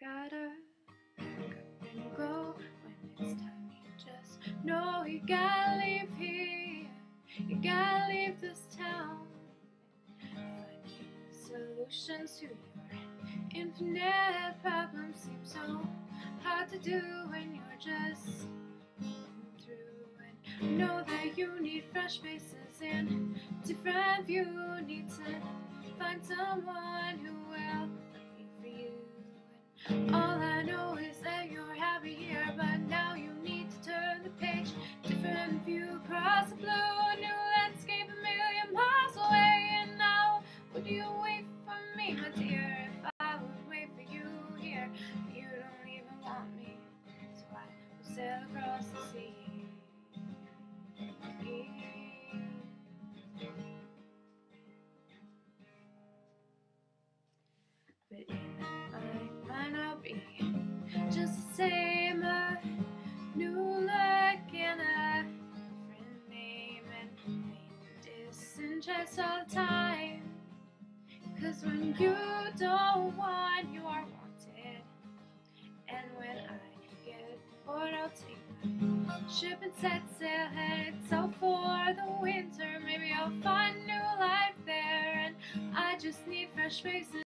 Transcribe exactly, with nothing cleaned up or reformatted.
gotta pack up and go. When it's time, you just know you gotta leave here. You gotta leave this town. Finding solutions to your infinite problems seems so hard to do when you're just moving through. And know that you need fresh faces and different view. Need to find someone who will be for you. And all I know is that you're happy here, but now you need to turn the page. Different view across the blue, a new landscape a million miles away. And now, would you wait for me, my dear? If I would wait for you here, you don't even want me, so I will sail across the sea. But in my mind I'll be just the same, a new look and a different name, and faint disinterest all the time. Cause when you don't want, you are wanted. And when I get bored, I'll take my ship and set sail, headed south for the winter. Maybe I'll find new life there, and I just need fresh faces